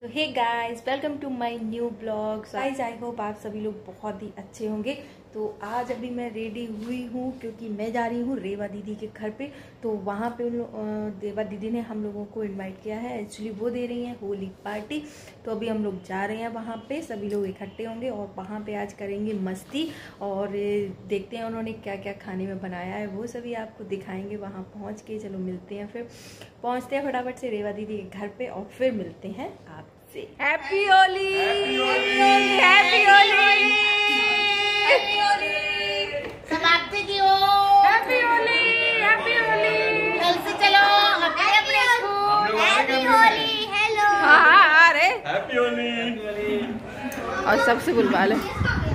तो hey guys, welcome to my new blog. Guys, I hope आप सभी लोग बहुत ही अच्छे होंगे। तो आज अभी मैं रेडी हुई हूँ क्योंकि मैं जा रही हूँ रेवा दीदी के घर पे। तो वहाँ पे रेवा दीदी ने हम लोगों को इनवाइट किया है। एक्चुअली वो दे रही हैं होली पार्टी। तो अभी हम लोग जा रहे हैं वहाँ पे, सभी लोग इकट्ठे होंगे और वहाँ पे आज करेंगे मस्ती। और देखते हैं उन्होंने क्या क्या खाने में बनाया है, वो सभी आपको दिखाएंगे वहाँ पहुँच के। चलो मिलते हैं, फिर पहुँचते हैं फटाफट से रेवा दीदी के घर पे और फिर मिलते हैं आपसे। Happy Holi, happy Holi, happy Holi, समाप्ति की हो। Happy Holi, happy Holi. कल से चलो अपने स्कूल। हैप्पी होली। हेलो। हाँ अरे हैप्पी होली। और सबसे बुलवा लो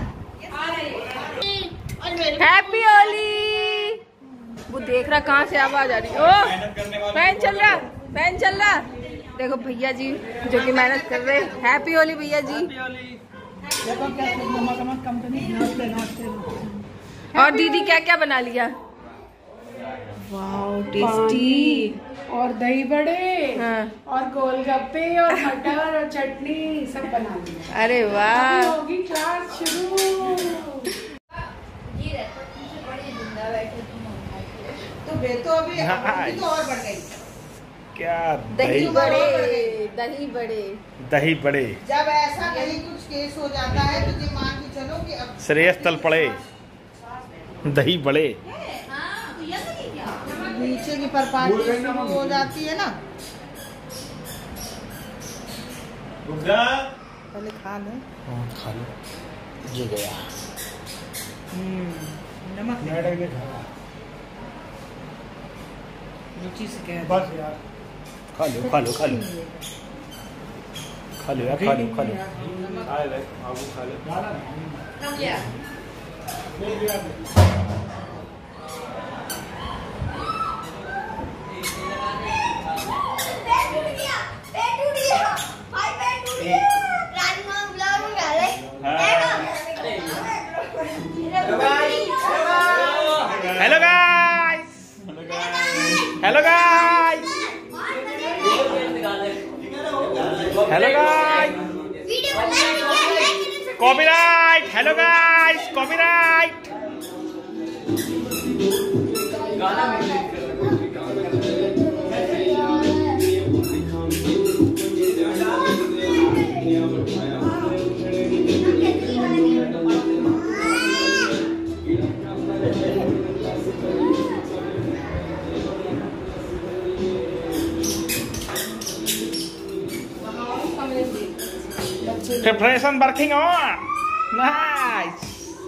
हैप्पी होली। वो देख रहा कहाँ से आवाज आ रही है। ओ फैन चल रहा, फैन चल रहा। देखो भैया जी जो कि मेहनत कर रहे हैं। हैप्पी होली भैया जी। और दीदी क्या क्या बना लिया? Wow tasty. और दही बड़े। हाँ। और गोलगप्पे और मटर और चटनी सब बना लिया। अरे वाह। होगी क्लास शुरू। तो अभी तो और बढ़ गई। क्या दही बड़े, दही बड़े, दही बड़े। जब ऐसा कहीं कुछ केस हो जाता है तो ये मान के चलो कि अब श्रेयस तल पड़े। दही बड़े नीचे की परपाटी शुरू हो जाती है ना। पहले खा लो। खा लो। जी गया। नमक रुचि से कह बस यार। खा लो खा लो खा लो खा लो यार, खा लो खा लो। Hello guys, hello guys, hello guys. Copyright. Hello guys, copyright. Preparation working on. Nice.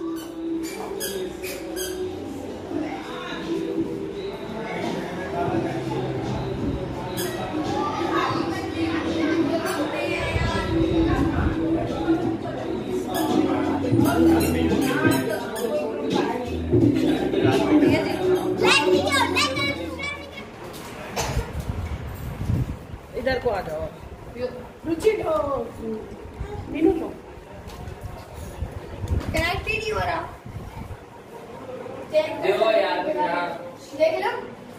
इधर को आ जाओ। रुचि मीनू लो। कनेक्ट ही नहीं हो रहा। देखो यार देख लो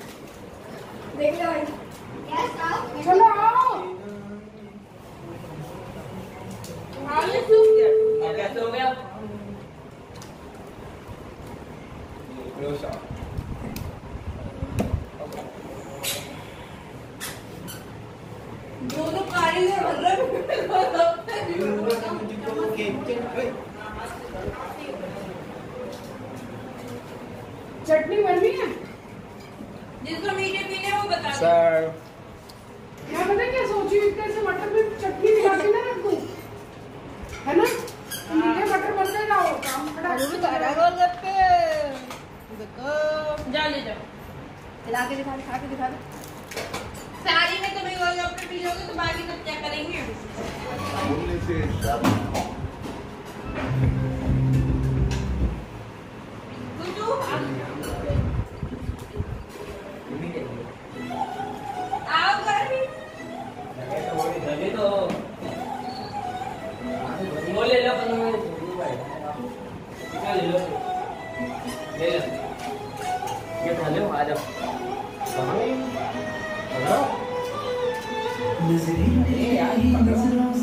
भाई। चलो आओ। कैसे हो गया? दोनों कारीगर बन रहे। चटनी बननी है। जिसको मीठे पीने वो बता दो। सर मैं पता क्या सोची हूँ, इतने से मटर में चटनी मिला के ना रख दूँ, है ना? मीठे मटर बनते ना हो काम खड़ा। गोलगप्पे जा ले जाओ। खिला के दिखा दे, खा के दिखा दे। सारी में तुम्हें गोलगप्पे पी लोगे तो बाकी सब क्या करेंगे? आओ घर भी। तो वो ले लो, ले लो, ये खा लो। आ जाओ। नजरें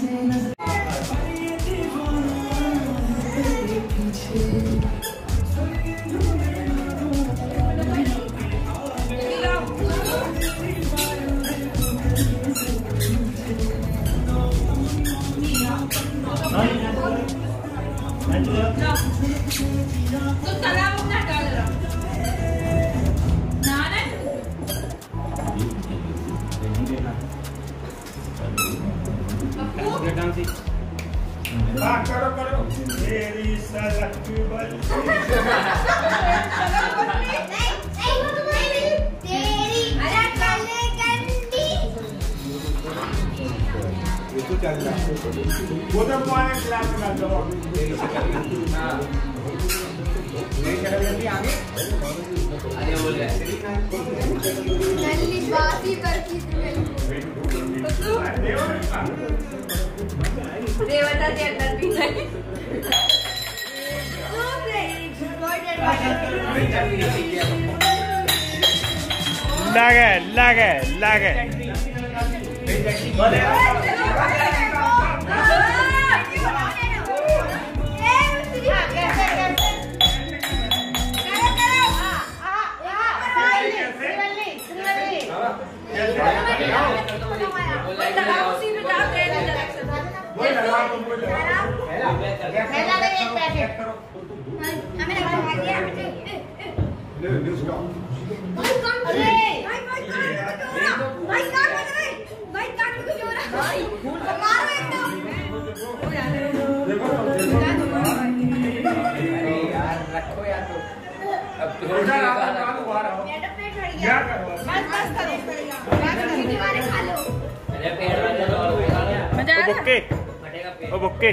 करो करो मेरी सलक्यूबल वो तो पानी गिलास में डाल दो अरे बोल रहे देवता के अंदर भी नहीं लगे रखो या तो अब बुक्के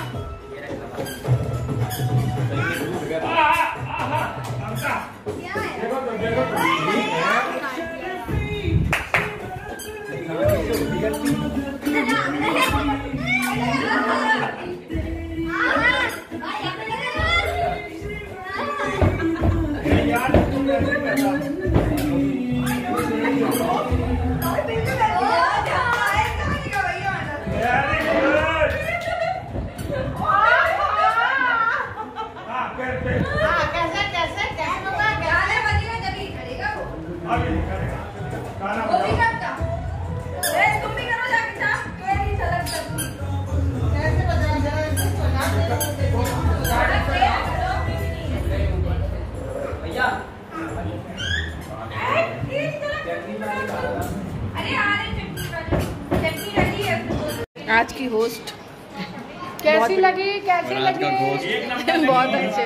आज की होस्ट कैसी लगी बहुत अच्छे।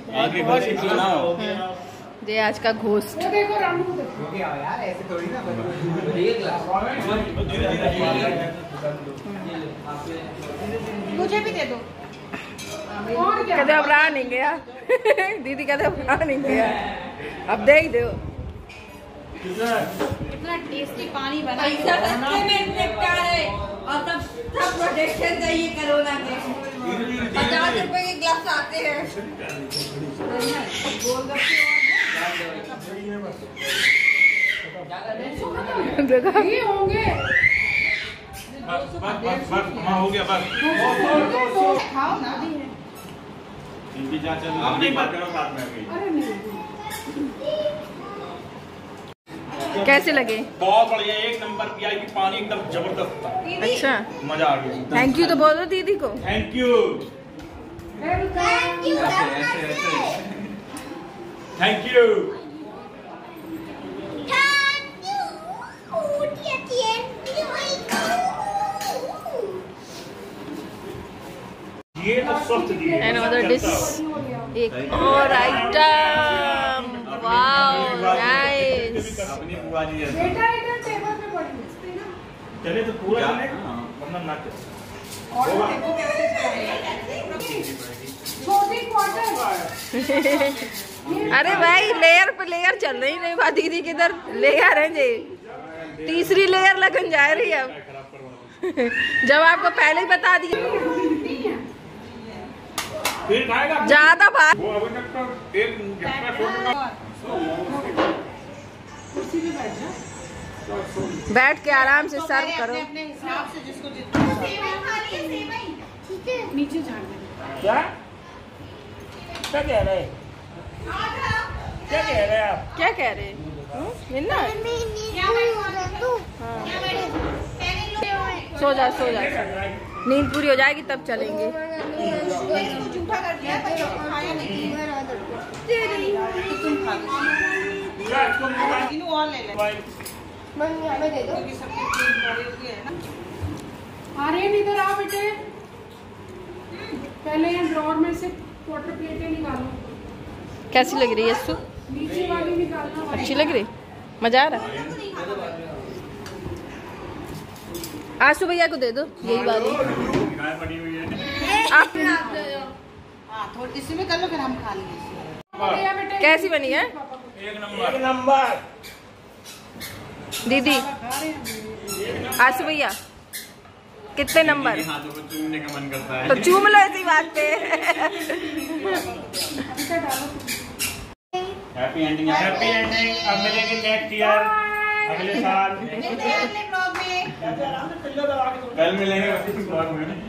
ये आज का घोस्ट। ये देखो रामू यार ऐसे थोड़ी ना मुझे भी दे दो। और क्या कहते अब रहा नहीं गया दीदी कहते अब रहा नहीं गया, अब दे ही दो। इतना टेस्टी पानी बना पैसा सस्ते में निपटा है और तब सब प्रोटेक्शन चाहिए कोरोना के। 50 रुपए के ग्लास आते हैं। देखो ये होंगे बस हो गया बस। खाओ ना। अब नहीं बात करो बाद में। अरे नहीं कैसे लगे? बहुत बढ़िया, एक नंबर पीआई की पानी एकदम जबरदस्त था। अच्छा मजा आ गया। थैंक यू तो बोलो दीदी को। Thank you thank you. ये तो स्वस्थ दी है। Another dish, एक और आइटम। Wow nice. अपनी बुआ जी है। बेटा इधर टेबल पे पड़ी है ना। चले तो पूरा चलेगा वरना ना चले। और देखो कैसे चलाएंगे। छोटी क्वार्टर। अरे भाई लेयर पे लेयर चल रही नहीं बात दीदी किधर लेयर है जी, तीसरी लेयर लगन जा रही है अब जब आपको पहले ही बता दिया फिर खाएगा ज्यादा बात। वो अभी तक तो एक झटका छोड़ेगा। कुर्सी पे बैठ जा। बैठ के आराम से सर्व करो। अपने हिसाब से जिसको जितना नीचे झाड़ दे। क्या क्या कह रहे हैं? क्या कह रहे हैं आप? क्या कह रहे मिलना? सो जा सो जा, नींद पूरी हो जाएगी तब चलेंगे। जूठा कर दिया पर खाया नहीं। तुम खा लो। इन्हों और ले ले। मम्मी हमें दे दो। क्योंकि सबकी चीज बड़ी होती है ना। आर्यन इधर आ बेटे, पहले ड्रॉर में से वाटर प्लेटें निकालो। कैसी लग रही है यस्सु? नीचे वाली निकालना। अच्छी लग रही, मजा आ रहा। आसू भैया को दे दो यही वाली। आप हाँ थोड़ी इसी में कर लो, फिर हम खा लेंगे। कैसी बनी है एक नंबर दीदी? आसू भैया कितने नंबर? हाथों को चूमने का मन करता है। तो चूम लो ऐसी बात पे। Happy ending. Happy ending. अब मिलेंगे नेक्स्ट ईयर, अगले साल। कल मिलेंगे उसी ब्लॉग में।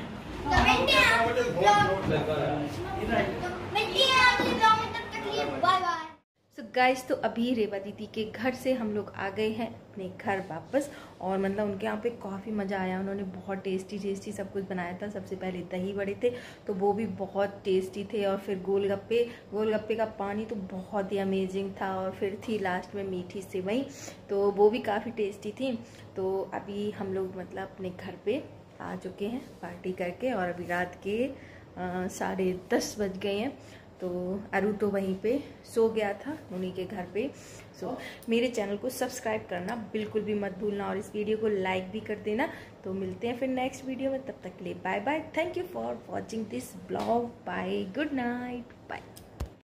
सो गाइस, तो अभी रेवा दीदी के घर से हम लोग आ गए हैं अपने घर वापस। और मतलब उनके यहाँ पे काफ़ी मज़ा आया। उन्होंने बहुत टेस्टी सब कुछ बनाया था। सबसे पहले दही बड़े थे तो वो भी बहुत टेस्टी थे, और फिर गोलगप्पे का पानी तो बहुत ही अमेजिंग था, और फिर थी लास्ट में मीठी सेवई, तो वो भी काफ़ी टेस्टी थी। तो अभी हम लोग मतलब अपने घर पे आ चुके हैं पार्टी करके, और अभी रात के 10:30 बज गए हैं। तो अरु तो वहीं पे सो गया था उन्हीं के घर पे। सो मेरे चैनल को सब्सक्राइब करना बिल्कुल भी मत भूलना, और इस वीडियो को लाइक भी कर देना। तो मिलते हैं फिर नेक्स्ट वीडियो में, तब तक के लिए bye bye. Thank you for watching this blog. Bye, good night, bye.